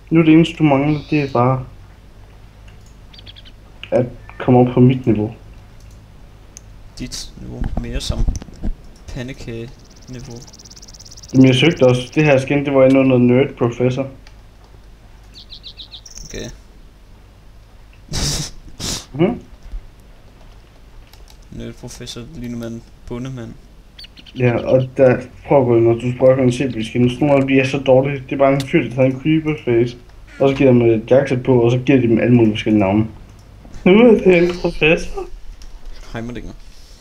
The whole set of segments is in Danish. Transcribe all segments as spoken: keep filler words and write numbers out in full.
Nu er det eneste, du mangler, det er bare at komme op på mit niveau. Dit niveau mere som pandekage-niveau. Men jeg søgte også, det her skin, det var endnu noget nerd professor. Okay. Mhm. Nerd professor, ligner man bondemand. Ja, og der prøv at gå ind, og du prøver at se på skin. Så nogle af dem, de er så dårlige. Det er bare en fyr, der tager en creeper face. Og så giver dem et jackset på, og så giver de dem alle mulige forskellige navne. Nu er det en professor. Heimerdinger.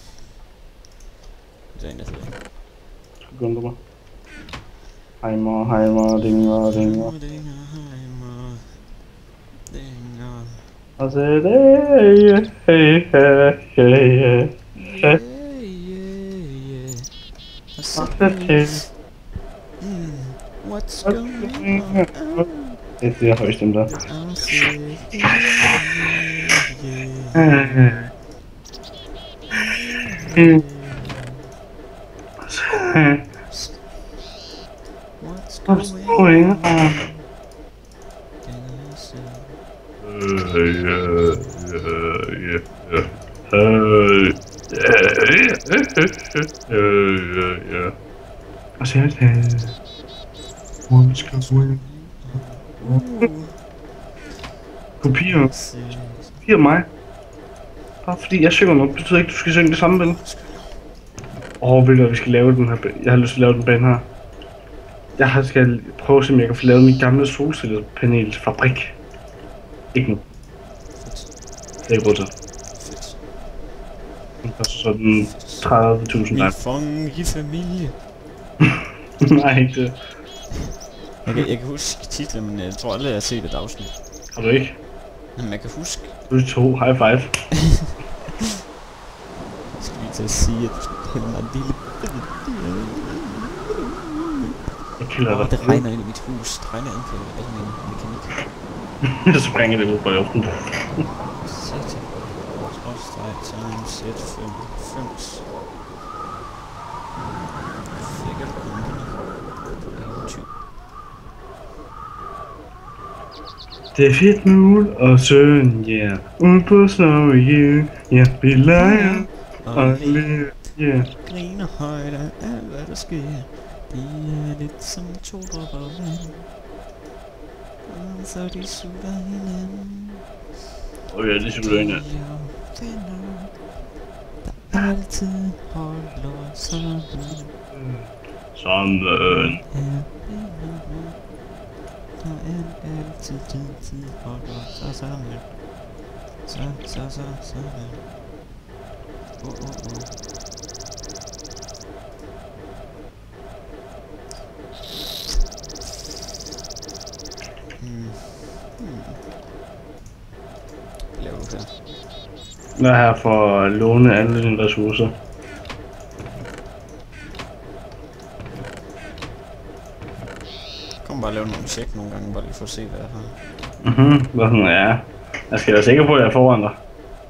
Det er en, jeg hedder. Skal du undre mig? Heimer, heimer, dinger, dinger. Heimer, dinger. Og så er det, hey, hey, hey, hey, hey. Yeah, yeah, yeah. I said, What's mm, what's going on? det er det højeste dem der. I said, yeah, yeah. What's What's going going on? on? Can I say? Yeah, yeah, yeah, yeah. Hey, yeah, yeah, yeah. Og så er det What's going on? Kopier. Kopier mig. Bare fordi jeg synger noget, betyder ikke, at du skal synge det samme, vel? Åh, oh, ved du hvad, vi skal lave den her. Jeg har lyst til at lave den bane her. Jeg skal prøve at se, om jeg kan få lavet min gamle solcellepanels fabrik. Ikke nu. Det er ikke råd til. Den koster sådan tredive tusind Min fongefamilie. Nej, ikke det. Jeg kan, jeg kan huske titlen, men jeg tror aldrig, jeg har set et afsnit. Har du ikke? Men jeg kan huske. Du er to. High five. Jeg skal lige til at sige, at du skal hælde mig en lille... Jeg kilder Åh, dig. det regner ind i mit hus. Det regner ind på sådan en mekanik. Så springer det ud på luften. Satan. Skrådstræk, time, set, fem, fems. Fik jeg det. Det er fedt med Ul og Søn, ja. Yeah. Ude på Snowy Hill, ja. Yeah. Vi leger og leger, ja. Yeah. Griner højt af alt, hvad der sker. De er lidt som to dropper vand. Og så de sutter hinanden. Åh ja, det sutter hinanden. De er venner, der altid holder sammen. Sammen. Er venner, der er altid tid, tid holder sig sammen. Så, så, så, sammen. Åh, oh, åh, oh, åh. Oh. Hmm. Hmm. Hvad laver du her? Jeg er her for at låne alle dine ressourcer. Kom bare og lave nogle check nogle gange, bare lige for at se hvad jeg har. Mhm, hvad sådan, ja. Jeg skal være sikker på, at jeg er foran dig.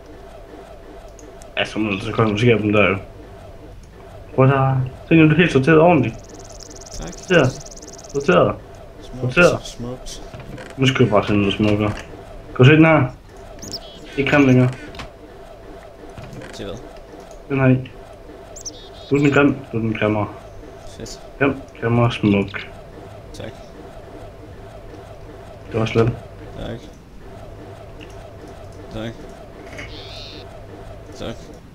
Ja, så må du så koncentrere dem der jo. Prøv at se, nu er du helt sorteret ordentligt. Tak. Sorteret. Sorteret. Sorteret. Smukt. Nu skal jeg bare se noget smukkere. Kan du se den her? Ikke grim længere. Til hvad? Den her i. Nu er den grim, nu er den grimmere. Fedt. Grim, grimmere, smuk. Tak. Det var slet. Tak. Tak. Tak.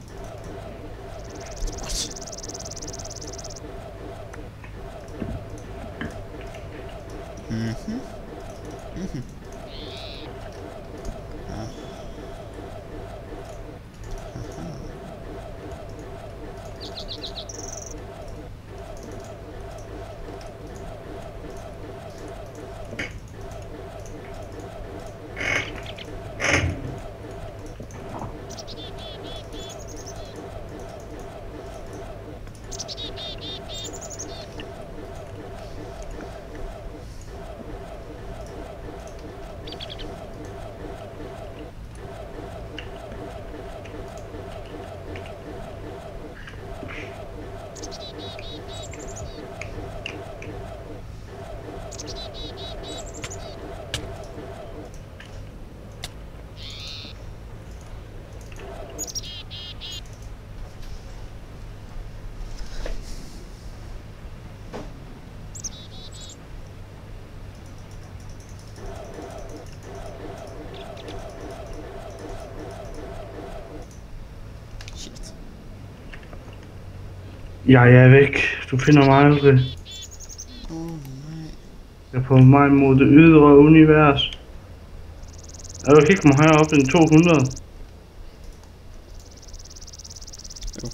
Mhm. Mhm. Ja. Jeg er væk. Du finder mig aldrig. Åh oh, nej. Jeg er på vej mod det ydre univers. Jeg vil kigge mig heroppe en to hundrede. Jo.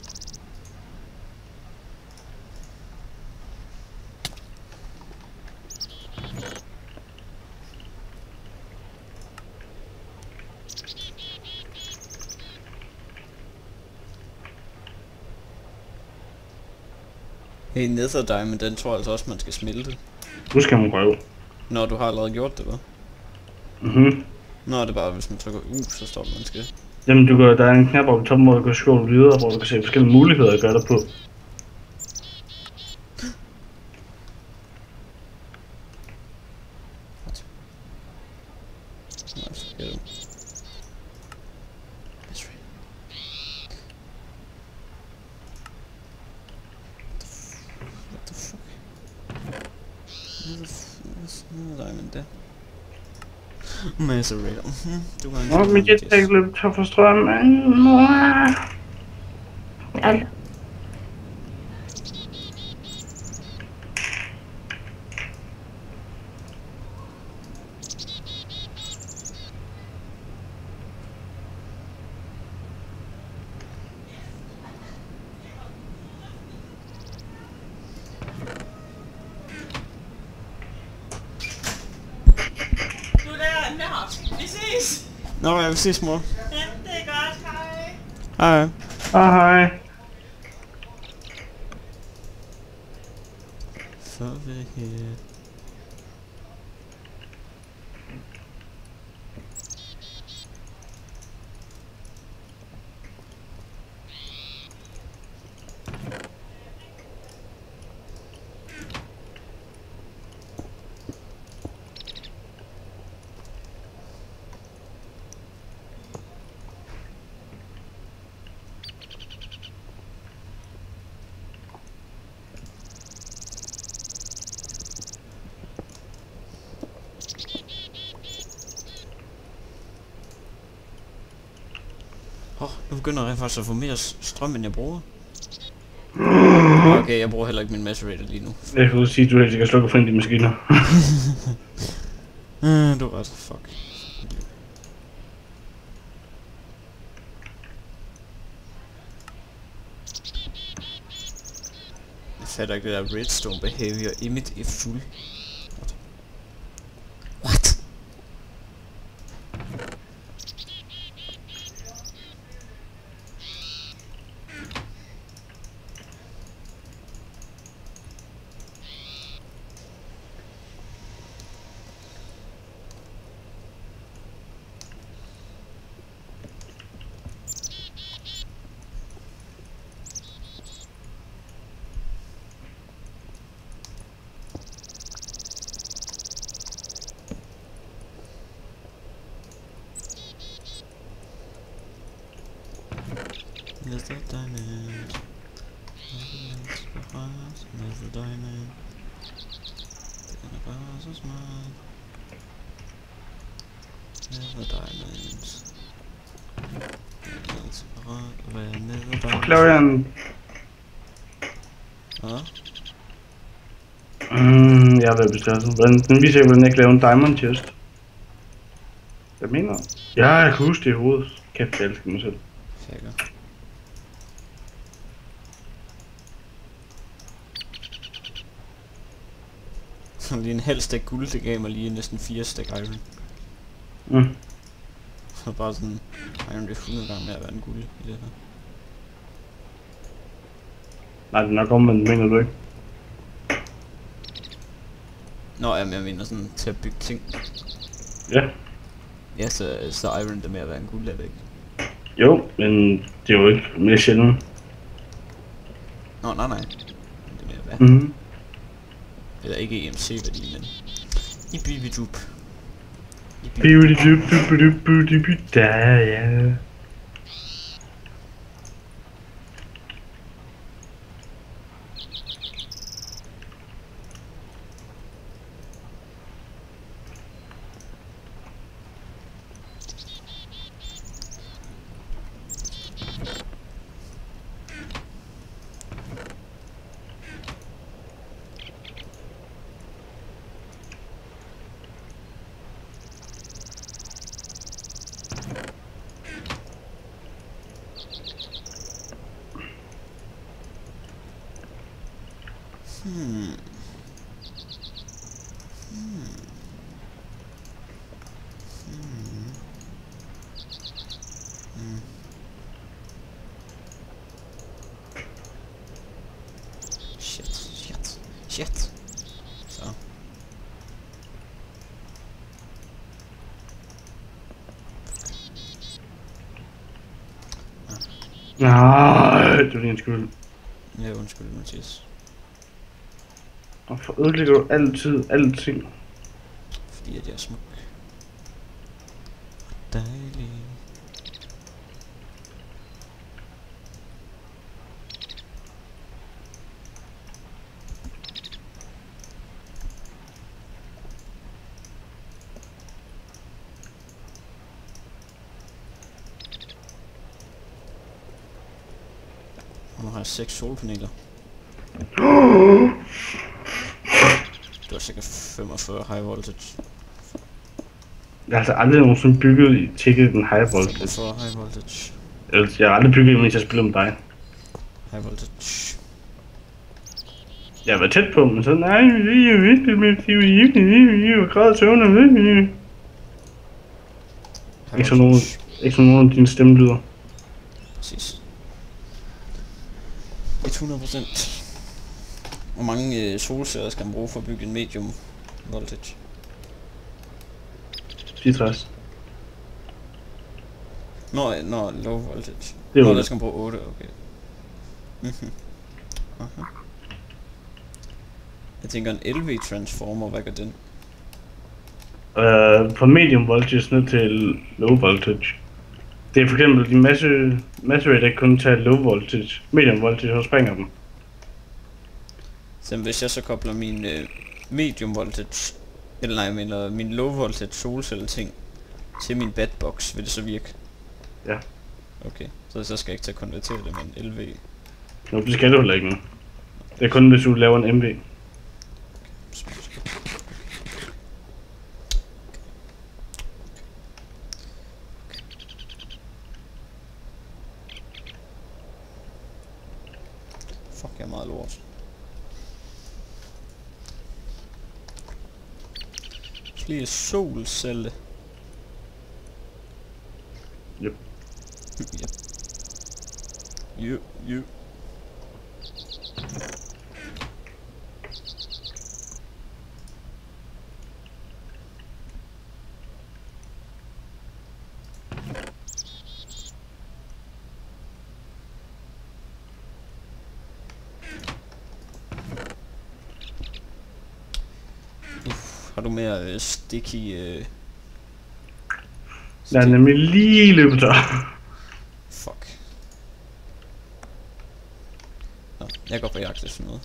Hey, Nether Diamond, den tror jeg altså også, man skal smelte. Nu skal man prøve. Når du har allerede gjort det, hva'? Mhm. Nå, det er bare, hvis man trykker U, så står man skal. Jamen, du kan, der er en knap oppe i toppen, hvor du kan scrolle videre, hvor du kan se forskellige muligheder at gøre det på. Nej, forget it. That's right. What the fuck? What the fuck? Nether Diamond der. Macerator. Mhm, du har en Åh, mit jetpack løb tør for strøm. Alt. Du er der, Nart. Vi ses. Nå, jeg vil ses, mor. Ja, det er godt. Hej. Hej. Ah, hej. Fuck it. Åh, oh, nu begynder jeg faktisk at få mere s- strøm, end jeg bruger. Okay, jeg bruger heller ikke min macerator lige nu. Jeg kan sige, at du helt sikkert slukke for en af de maskiner. Uh, du er ret. Fuck. Jeg fatter ikke, det der redstone behavior emit er fuld. What? What? Nether Diamond. Nether Diamond. Den er bare så smart. Nether Diamonds. Hvad er Nether Diamonds? Fuck, laver jeg en... Hvad? Mm, jeg er ved at bestille sådan. Den, den viser ikke, hvordan jeg kan lave en diamond chest. Hvad mener du? Ja, jeg kan huske det i hovedet. Kæft, jeg elsker mig selv. Sikker. Lige en halv stak guld, det gav mig lige næsten fire stak iron. Mm. Så bare sådan, iron det er hundrede gange mere at være en guld i det her. Nej, det er nok omvendt, mener du ikke? Nå, jamen jeg mener sådan til at bygge ting. Ja. Ja, så, så iron det er mere at være en guld, er det ikke? Jo, men det er jo ikke mere sjældent. Nå, nej, nej. Det er mere at være. Mhm. Eller ikke E M C-værdi, men... I bibidup. Da, ja. Shit. Så. Nej, det var din skyld. Ja, undskyld, Mathias. Hvorfor ødelægger du altid alting? Fordi at jeg er smuk. Dejlig. Nu har jeg seks solpaneler. Det var sikkert femogfyrre high voltage. Jeg har altså aldrig nogensinde bygget i tækket den high voltage. femogfyrre high voltage. Altså, jeg har aldrig bygget, mens jeg spillede med dig. High voltage. Jeg har været tæt på, men så nej, jeg vidste det, men jeg var græd søvn. Ikke så nogen, ikke så nogen af dine stemmelyder. Præcis. hundrede procent. Hvor mange øh, solceller skal man bruge for at bygge en medium voltage? fireogtres. Nå, nå, low voltage. Det er Nå, otte. der skal man bruge otte, okay. Mhm. Aha. Jeg tænker en L V transformer, hvad gør den? Uh, fra medium voltage ned til low voltage. Det er for eksempel de masse, masse rate, der kun tager low voltage. Medium voltage, så springer dem. Så hvis jeg så kobler min øh, medium voltage, eller nej, jeg mener min low voltage solcelle ting til min bedbox, vil det så virke? Ja. Okay, så, så skal jeg ikke til at konvertere det med en L V. Nå, det skal du heller ikke nu. Det er kun hvis du laver en M V. Fuck, jeg er meget lort. Flere solcelle. Yep. Yep. You, you. Har du mere øh, sticky øh... Jeg er nemlig lige løbet tør. Fuck. Nå, jeg går på jagt efter noget.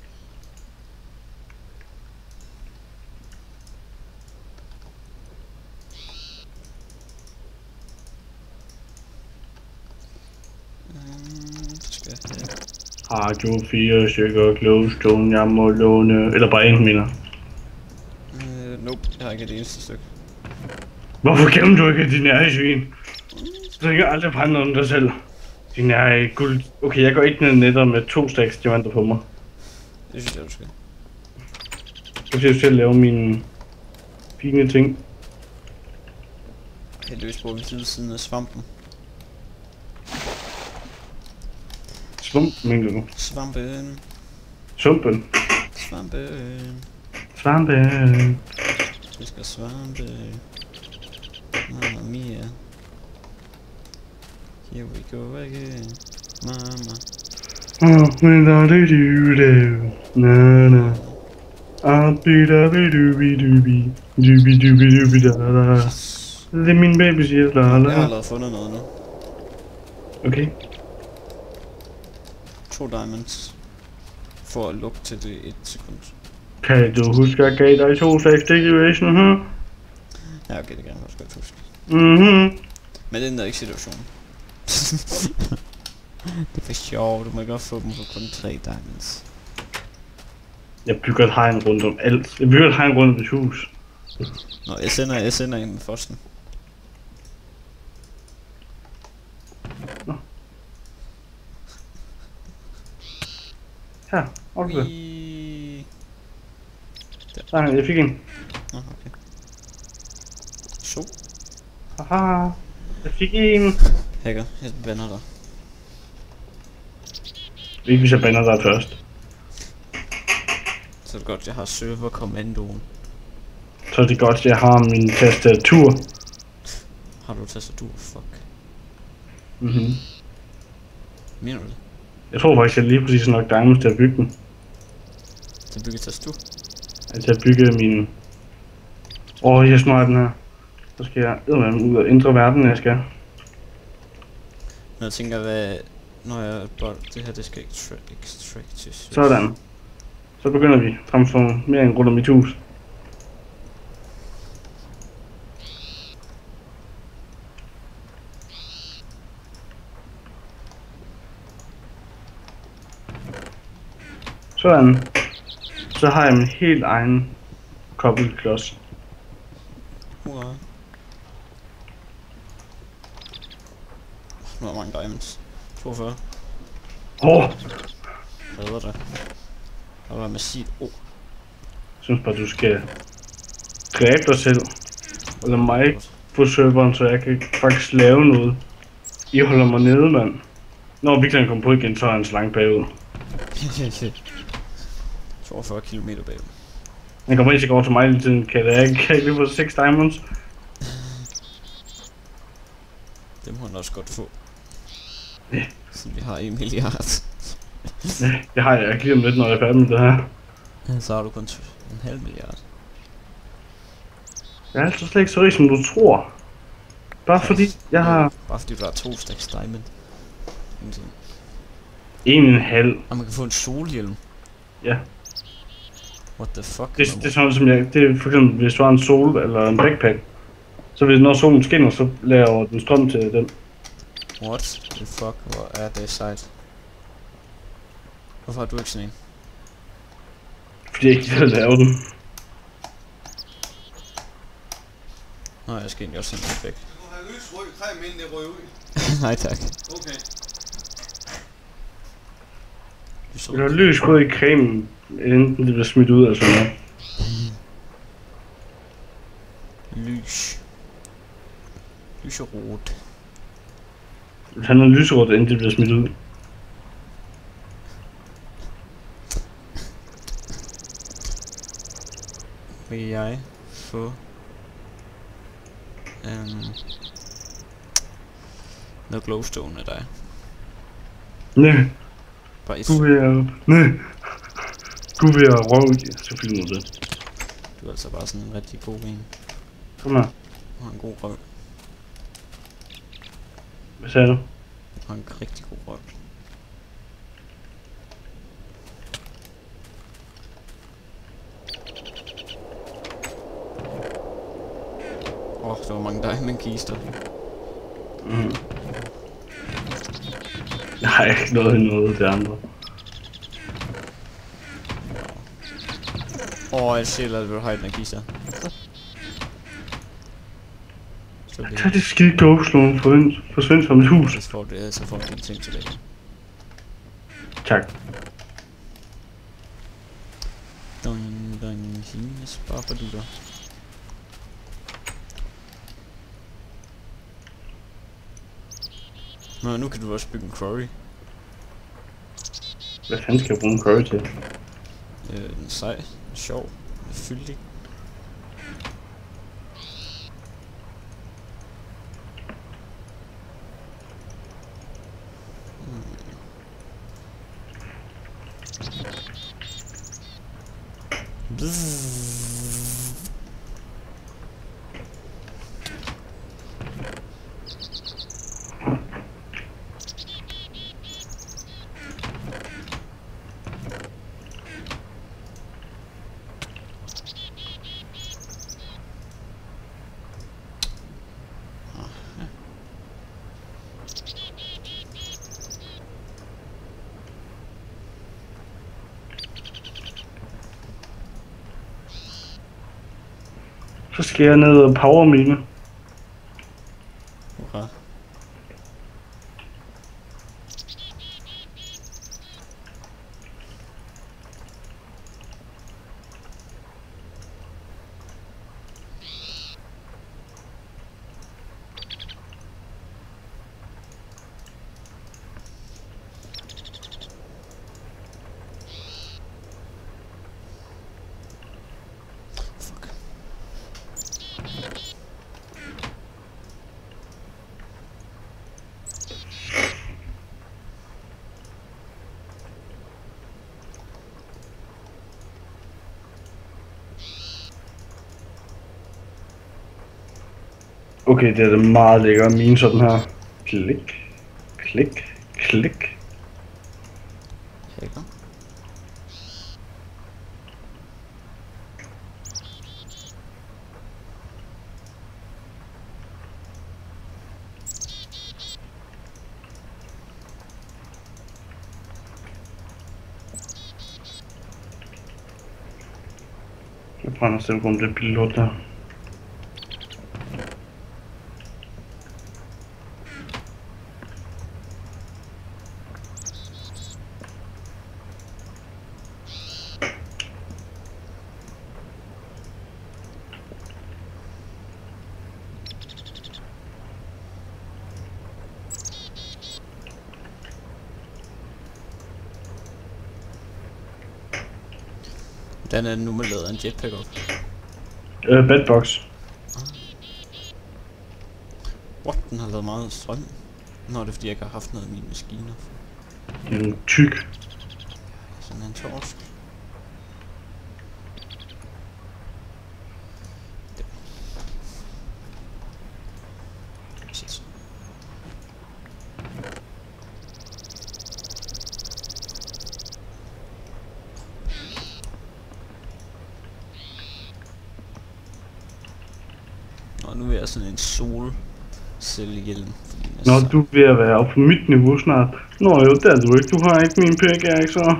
Mm, det skal jeg have. Radio fire stykker glowstone, jeg må låne. Eller bare en, mener. Uh, nope, jeg har ikke et eneste stykke. Hvorfor gemmer du ikke din nære-svin? Du tænker aldrig brænde noget om dig selv. Din nære guld. Okay, jeg går ikke ned netter med to stacks diamanter på mig. Det synes jeg, du skal. Så skal jeg selv lave mine fine ting. Heldigvis bor vi til siden af svampen. Svump, mener du? Svampen. Sumpen. Svampen. Svampen. Vi skal svampe. Mamma mia. Here we go again. Mama. Oh, when I do do do. Na na. Ah, bi da bi du bi du bi. Du bi du bi du bi da da. Det er min baby siger la Jeg har la. allerede fundet noget nu. Okay. To diamonds. For at lukke til det et sekund. Kan du huske at gav dig to stacks decoration, hm? Ja, okay, det kan jeg også godt huske. Mhm. Men den der ikke situationen. Det er for sjovt, du må godt få dem for kun tre diamonds. Jeg bygger et hegn rundt om alt. Jeg bygger et hegn rundt om et hus. Nå, jeg sender, jeg sender en med fosten. Her, okay. I... Nej, jeg fik en. Nå, okay. Så. Haha. Jeg fik en. Hacker, jeg bander dig. Ikke hvis jeg bander dig først. Så er det godt, jeg har serverkommandoen. Så er det godt, jeg har min tastatur. Har du tastatur? Fuck. Mhm. Mener du det? Jeg tror faktisk, jeg lige præcis nok diamonds til at bygge den. Det bygger tastatur? At jeg bygge min... Åh, oh, jeg snøjer den her. Så skal jeg eddermame ud af indre verden, jeg skal. Men jeg tænker, hvad... Når jeg bare... Det her, det skal extra- extractes. Sådan. Så begynder vi. Transformering rundt om mit hus. Sådan. Så har jeg min helt egen kobbelklods. Hurra. Nu er mange diamonds. toogfyrre. Åh! Oh, Redder det. Der var massivt. Oh. jeg synes bare, du skal dræbe dig selv. Og lade mig på serveren, så jeg kan faktisk lave noget. I holder mig nede, mand. Når vi kan komme på igen, så er han så langt bagud. toogfyrre kilometer bagud. Han kommer ikke over til mig hele tiden, kan jeg ikke? Kan jeg ikke lige få seks diamonds? Dem må han også godt få. Ja. Så vi har en milliard. Ja, det har jeg ikke lige om lidt, når jeg er færdig med det her. Så har du kun en halv milliard. Jeg er altså slet ikke så rig, som du tror. Bare fordi jeg har Bare fordi du har to stacks diamond. Ingenting. en og en halv. Og man kan få en solhjelm. Ja. What the fuck? Det, det er sådan som jeg, det er for eksempel, hvis du har en sol eller en backpack. Så hvis når solen skinner, så laver den strøm til den. What the fuck? Hvor er det sejt? Hvorfor har du ikke sådan en? Fordi jeg ikke kan lave den. Nå, jeg skal egentlig også sende det væk. Du har lys rød creme, inden det røg ud. Nej tak. Okay. Jeg har lys rød i cremen, inden det bliver smidt ud eller sådan noget. Lys. Lyserot. Han er lyserødt, inden det bliver smidt ud. Vil jeg få um, noget glowstone af dig? Nej, Bare et. du vil jeg... Nej. Du vil jeg røve i. Selvfølgelig må det. Du er altså bare sådan en rigtig god en. Kom her. Du har en god røv. Hvad sagde du? Du har en rigtig god røv. Åh, oh, der var mange diamond-kister. Mm. Jeg har ikke noget i noget af det andre. Åh, oh, jeg ser, at du har den kister. Så det Tag det skide glowstone, forsvind fra mit hus. så får det, så får du dine ting tilbage. Tak. Dun, dun, hines, bare for du der. Nå, nu kan du også bygge en quarry. Hvad fanden skal jeg bruge en curry til? Øh, den er sej, den er sjov, den er fyldig. Bzzz. Så skal jeg ned og power mine. Hurra. Okay, det er det meget lækkere mine sådan her. Klik, klik, klik. Hacker. Jeg brænder selv på, om det er pilot der. Hvordan er det nu, man lader en jetpack op? Øh, bedbox. What? Den har lavet meget strøm. Nå, det er fordi jeg ikke har haft noget af mine maskiner. En tyk. Sådan en torsk. Shit. Nå, nu er jeg sådan en solcellehjelm. Nå, du er ved at være oppe på mit niveau snart. Nå jo, det er du ikke. Du har ikke min pickaxe, så.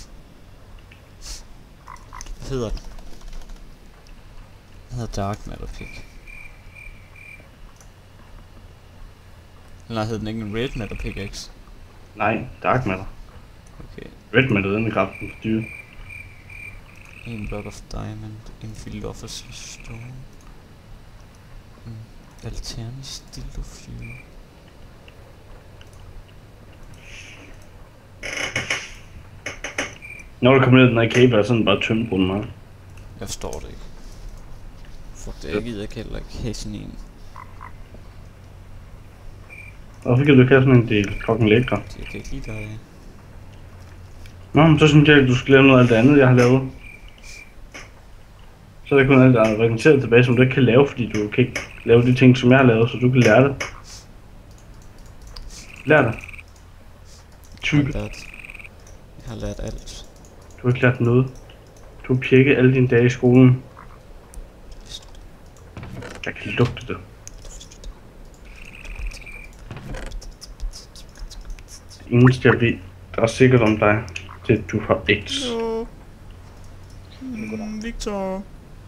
Hvad hedder den? Den hedder Dark Matter Pick. Eller hed den ikke en Red Matter Pickaxe? Nej, Dark Matter. Okay. Red Matter, den er kraften for dyre. En block of diamond, en philosopher's stone. En alterne dildo fuel. Når du kommer ned i den her cave, er sådan bare tømt rundt mig. Jeg forstår det ikke. Fuck det, jeg gider ikke heller ikke have sådan en. Hvorfor kan du ikke have sådan en del klokken lækre? Jeg kan ikke lide dig. Nå, men så synes jeg, at du skal lave noget af det andet, jeg har lavet. Så er der kun alt andet rekenteret tilbage, som du ikke kan lave, fordi du kan ikke lave de ting, som jeg har lavet, så du kan lære det. Lær det. Type. Jeg har lært, jeg har lært alt. Du har ikke lært noget. Du har pjekket alle dine dage i skolen. Jeg kan lugte det. Det eneste jeg ved, der er sikkert om dig, det er, at du har AIDS. Hallo. Mm, Victor.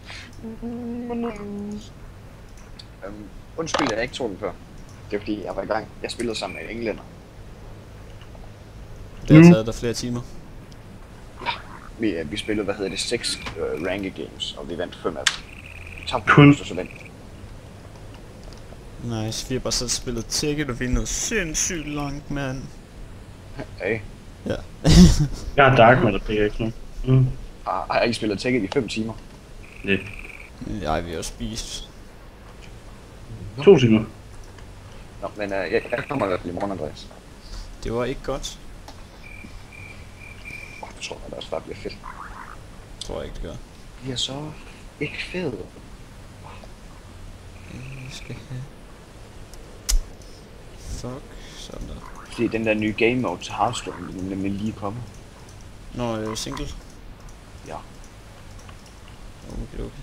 Øhm, undskyld, jeg ikke tog den før. Det er fordi, jeg var i gang. Jeg spillede sammen med en englænder. Det har Nu. taget dig flere timer. Vi, øh, vi spillede, hvad hedder det, seks øh, ranked games, og vi vandt fem af dem. Tabte Kun. så så vandt. Nice, vi har bare så spillet Tekken, og vi er noget sindssygt langt, mand. Hey. Ja. Jeg har Dark Matter pickaxe nu. Mm. Har, har I spillet Tekken i fem timer? Det Ej, vi har spist. to timer. Nå, men øh, jeg, jeg kommer i hvert fald i morgen, Andreas. Det var ikke godt. Åh, oh, det tror jeg, der også bare bliver fedt. Tror jeg ikke, det gør. Det bliver så ikke fedt. Vi skal have... Fuck, sådan der. Fordi den der nye game mode til Hearthstone, den er nemlig lige kommet. Nå, øh, single. Ja. Okay, okay.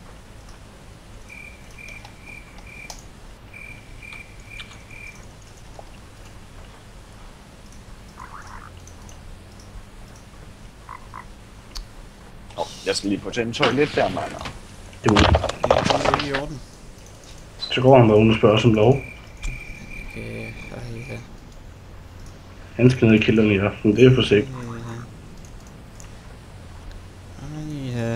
Åh, oh, jeg skal lige på til en toilet der, mand. Det var. Det er ikke i orden. Så går han bare uden at spørge os om lov. Okay, ej, ja. Han skal ned i kælderen i aften, det er for sigt. Ej, ja.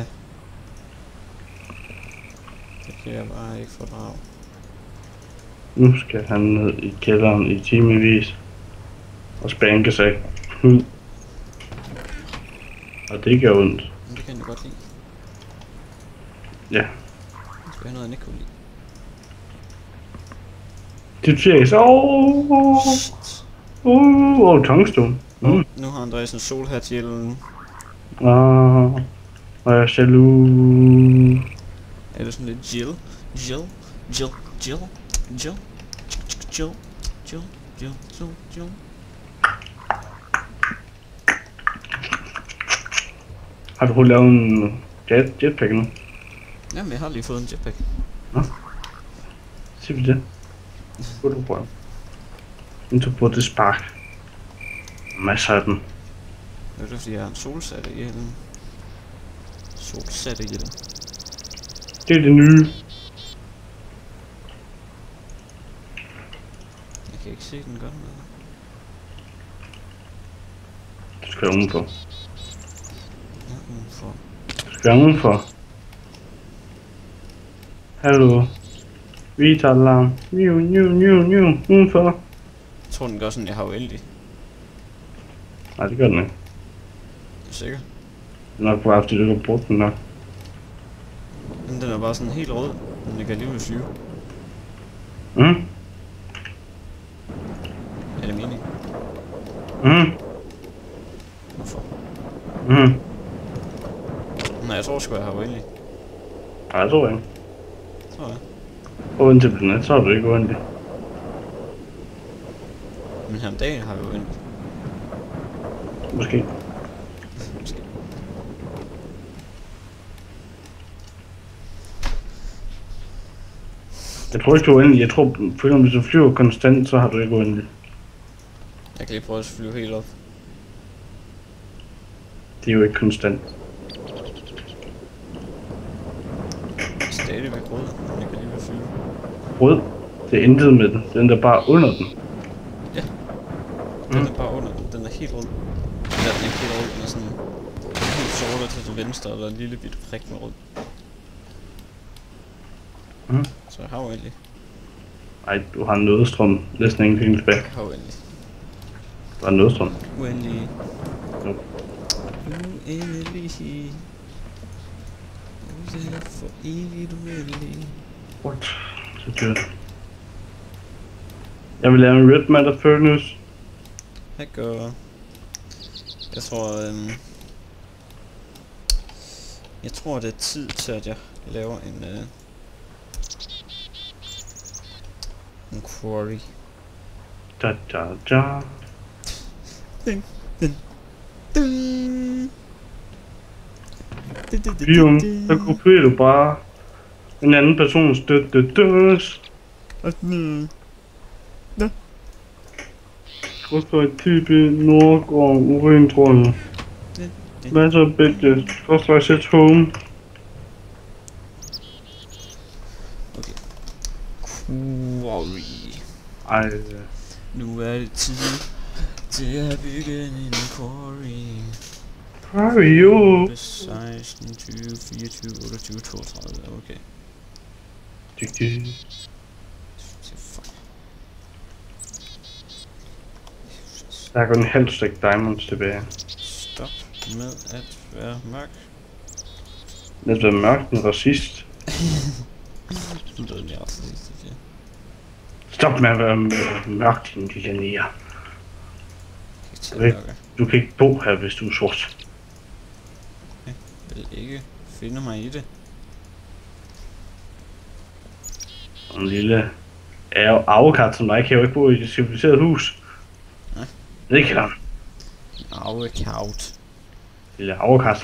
Det kan jeg bare ikke fordrage. Nu skal han ned i kælderen i timevis og spanke sig ud. Og det gør ondt. Men det kan jeg godt lide. Ja. Skal jeg have noget, jeg ikke kunne lide? Det er så. Åh, åh, åh, tungstone. Mm. Nu har Andreas solhathjelmen. Ah, og jeg er jaloux. Er det sådan lidt Jill? Jill? Jill? Jill? Jill? Jill? Jill? Jill? Jill? Jill? Har du lavet en jet, jetpack nu? Jamen, jeg har lige fået en jetpack. Nå. Siger vi det? Hvor du prøver. Into på det spark. Masser af den. Det er fordi, jeg har en solsatte i hjelmen. Solsatte hjelm. Det er det nye. Jeg kan ikke se den godt med. Du skal udenfor. Ja, udenfor. Du skal udenfor. Hallo. Vita-alarm. New, new, new, new. Udenfor. Jeg tror, den gør sådan, jeg har uendelig. Nej, det gør den ikke. Er du sikker? Det er nok bare, fordi du ikke har brugt den nok. Men den er bare sådan helt rød. Den kan alligevel flyve. Mm. Er det meningen? Mm. Hvorfor? Mm. Nej, jeg tror sgu, jeg har uendelig. Nej, jeg tror ikke. Tror jeg. Og indtil på net, så har du ikke uendelig. Men her om dagen har vi uendelig. Måske. Måske. Jeg tror ikke, du er uendelig. Jeg tror, for eksempel, hvis du flyver konstant, så har du ikke uendelig. Jeg kan lige prøve at flyve helt op. Det er jo ikke konstant. Stadigvæk rød, men jeg kan lige flyve. Rød. Det er intet med den. Den er bare under den. Ja. Den er bare under den. Den er helt rød. Eller den er ikke helt rød, den er sådan helt sort til det venstre, eller en lille bitte prik med rød. Mm. Så jeg har uendelig. Ej, du har nødstrøm. Næsten ingenting tilbage. Jeg har uendelig. Du har nødstrøm. Uendelig. Jo. Uendelig. Uendelig for evigt uendelig. What? Så dyrt. Jeg vil lave en Red Matter Furnace. Jeg gør... Jeg tror, øhm... Jeg tror, det er tid til, at jeg laver en, øh... en quarry. Da da da. Ding, ding, ding. Ding, ding, ding, Bium, ding. så kopierer du bare en anden persons død død døds. Og så et type Nordgård urintrolle. Masser af bitches. Forslag et home. Okay. Quarry. Ej, øh, Nu er det tid til at bygge en quarry. Hurry you. seksten, tyve, fireogtyve, otteogtyve, toogtredive. Okay. Dik, dik. Fuck. Der er kun en halv stykke diamonds tilbage. Stop med at være mørk. Det er blevet mørkt en racist. Nu døde jeg også sidst. Stop med at være mørk, din lille nier. Okay. Du kan ikke bo her, hvis du er sort. Jeg vil ikke finde mig i det. Og en lille avokat som dig kan jo ikke bo i et civiliserede hus. Nej. Det kan han. Avocat. Lille avokat.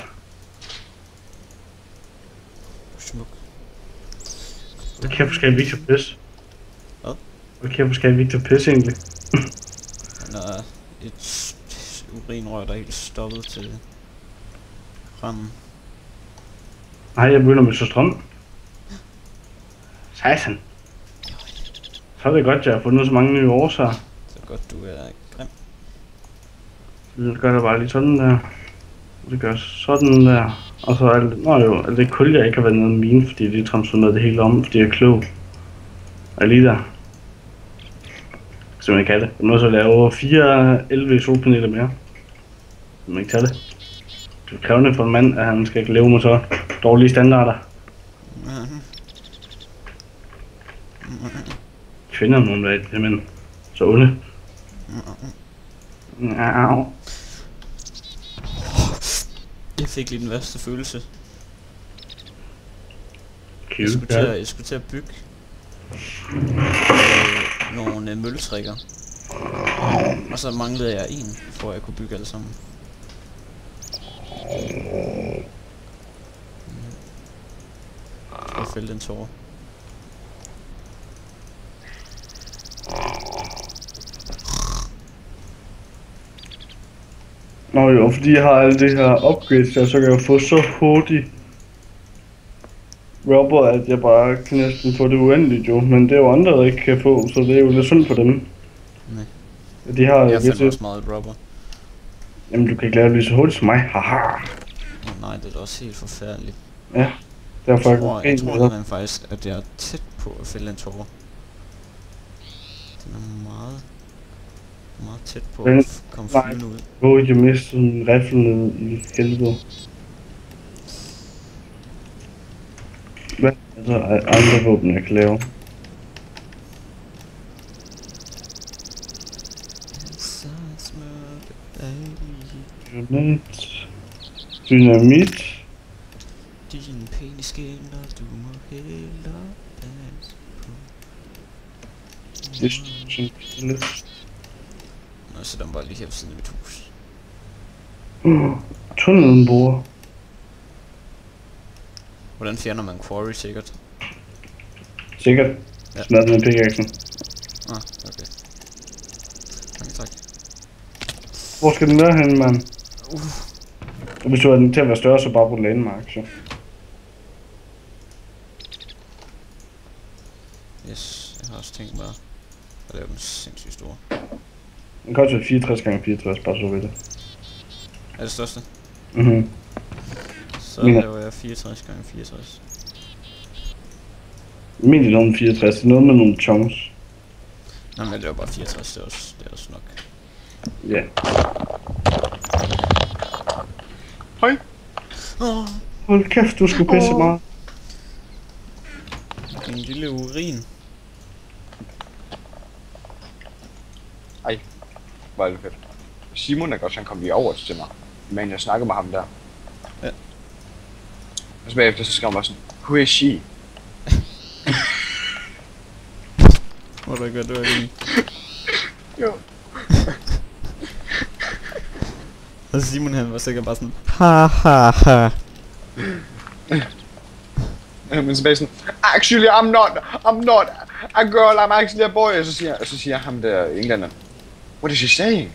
Smuk. Hvor kæft skal jeg Victor pisse? Hvad? Hvor kæft skal jeg Victor pisse egentlig? Han er et urinrør, der er helt stoppet til rammen. Nej, jeg begynder med så strøm. Satan. Så er det godt, jeg har fundet så mange nye årsager. Så godt du er grim. Det gør jeg bare lige sådan der. Det gør sådan der. Og så alt, nå jo, alt det kul jeg ikke har været nede i mine, fordi de transformerede det hele om, fordi jeg er klog. Og jeg lige der. Så man kan det. Jeg må så lave fire elleve solpaneler mere. Så man ikke tage det. Det er krævende for en mand, at han skal ikke leve med så dårlige standarder. Mhm. Kvinder nogle dage, simpelthen så onde. Au. Jeg fik lige den værste følelse. Jeg Cute. skulle til at, jeg skulle til at bygge øh, nogle øh, mølletrækker. Og så manglede jeg en, for at jeg kunne bygge alle sammen. Jeg fældte en tårer. Nå jo, fordi jeg har alle det her upgrades der, så kan jeg få så hurtigt rubber, at jeg bare kan næsten få det uendeligt jo. Men det er jo andre, der ikke kan få, så det er jo lidt synd for dem. Nej. De har Jeg fandt visse... også meget rubber. Jamen du kan ikke lave det lige så hurtigt som mig, haha. Oh, nej, det er da også helt forfærdeligt. Ja, derfor Jeg tror, jeg jeg tror rent faktisk, at jeg er tæt på at fælde en tårer. Den er meget, meget tæt på Men- at f- komme nej. flyvende ud. Hvor jeg mistede en riffel ned i helvede. Hvad er der af andre våben, jeg kan lave? Dynamit. Dynamit. Din penis skiller, du må hellere passe på. Destruction Pillage. Nå, så den bare lige her ved siden af mit hus. Uh, tunnelen borer. Hvordan fjerner man quarry sikkert? Sikkert. Ja. Smadret med pickaxen. Ah, okay. Mange tak. Hvor skal den være henne, mand? Uh. Og hvis du har den til at være større, så bare brug landmark, så. Yes, jeg har også tænkt mig at lave den sindssygt store. Den koster fireogtres gange fireogtres, bare så ved det. Er det største? Mhm. Så Mener- laver jeg fireogtres gange fireogtres. Min er noget med fireogtres, det er noget med nogle chunks. Nej, men jeg laver bare fireogtres, det er også, det er også nok. Ja. Hej. Åh, Hold kæft, du skulle pisse Åh. meget. din lille urin. Var det fedt. Simon er godt, han kom lige over til mig, men jeg snakkede med ham der. Ja. Og så bagefter så skrev han bare sådan, who is she? Må du ikke gøre, du er din. Jo. Og Simon han var sikkert bare sådan, ha ha ha. Men så bare sådan, actually I'm not, I'm not a girl, I'm actually a boy. Og så siger, og så siger ham der englænderen, what is she saying?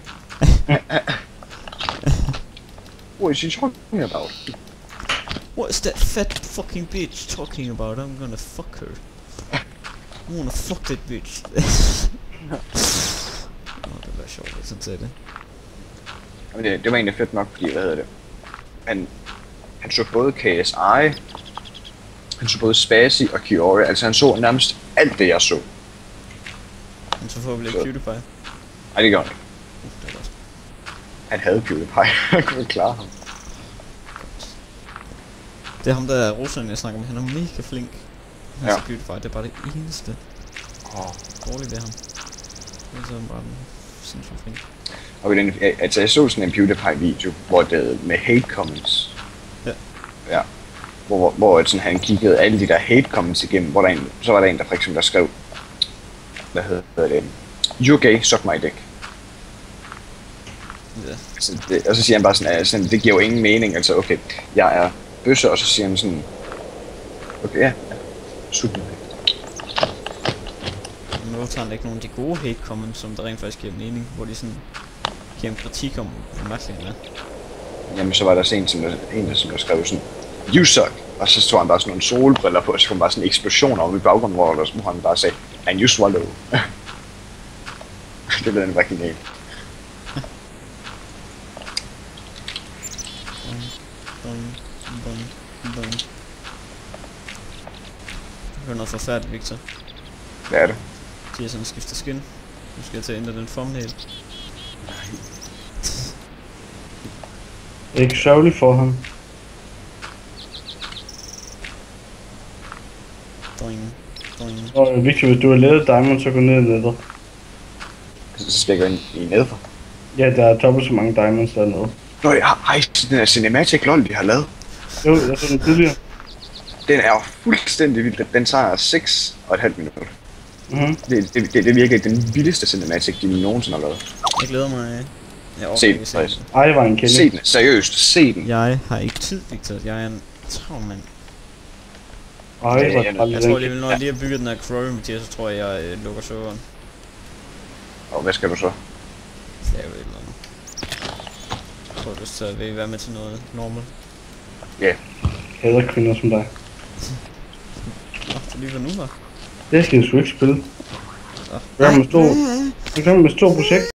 What is she talking about? What is that fat fucking bitch talking about? I'm gonna fuck her. I wanna fuck that bitch. Åh, oh, det var sjovt, hvis han sagde det. Men det, det var egentlig fedt nok, fordi, hvad hedder det? Han, han så både K S I, han så både Spazzy og Kiori, altså han så nærmest alt det, jeg så. Men så får vi lidt Så. PewDiePie. Ej, det gør han ikke. Uh, det er godt. Han havde PewDiePie, han kunne ikke klare ham. Det er ham der Rusland, jeg snakker med, han er mega flink. Han Ja. ja. PewDiePie, det er bare det eneste Oh. dårlige ved ham. Det er så bare sindssygt flink. Og den, altså jeg så sådan en PewDiePie-video, hvor det med hate comments. Ja. Ja. Hvor, hvor, hvor sådan, han kiggede alle de der hate comments igennem, hvor der en, så var der en, der for eksempel der skrev, hvad hedder det, you're gay, suck my dick. Ja. Altså, det, og så siger han bare sådan, altså, det giver jo ingen mening, altså okay, jeg er bøsse, og så siger han sådan, okay, ja, ja, sut mig. Men nu tager han ikke nogen af de gode hate comments, som der rent faktisk giver mening, hvor de sådan giver en kritik om, hvor mærkelig han er. Jamen så var der sådan en, som der, en der, som der skrev sådan, you suck, og så stod han bare sådan nogle solbriller på, og så kom bare sådan en eksplosion om i baggrunden, hvor, der, hvor han bare sagde, and you swallow. Det blev en rigtig genialt. Bum, bum, bum. Det er noget forfærdeligt, Victor. Hvad er det? De har sådan skiftet skin. Nu skal jeg til at ændre den thumbnail. Det er ikke sørgeligt for ham. Dring, going. Og Victor, hvis du har lavet diamond, så gå ned i nether. Så skal jeg gå ind i nether. Ja, der er dobbelt så mange diamonds dernede. Nå, jeg har ej, den der cinematic lol, de har lavet. Jo, jeg så den tidligere. Den er jo fuldstændig vild. Den tager seks og et halvt minut. Mhm. Det, det, det, det virker ikke den vildeste cinematic, de nogensinde har lavet. Jeg glæder mig. Jeg orker Se ikke den, se faktisk. Ej, var en kælde. Se den, seriøst, se den. Jeg har ikke tid, Victor. Jeg er en travl mand. Ej, Ja, hvor jeg- træls Jeg den tror lige, når jeg lige har bygget den her quarry med så tror jeg, jeg øh, lukker serveren. Og hvad skal du så? Lave et eller andet. Jeg tror, lyst til at vil I være med til noget normal. hader kvinder som dig. Nå, så lige hvad nu var. Det skal jeg sgu ikke spille. Nå. Hvad med stor? Hvad med stor projekt?